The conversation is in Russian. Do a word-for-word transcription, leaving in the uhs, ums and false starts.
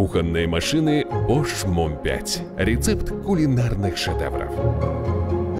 Кухонные машины Bosch Мом пять. Рецепт кулинарных шедевров.